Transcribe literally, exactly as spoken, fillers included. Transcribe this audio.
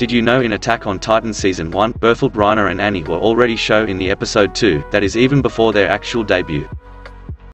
Did you know in Attack on Titan Season one, Bertholt, Reiner and Annie were already shown in the episode two, that is even before their actual debut.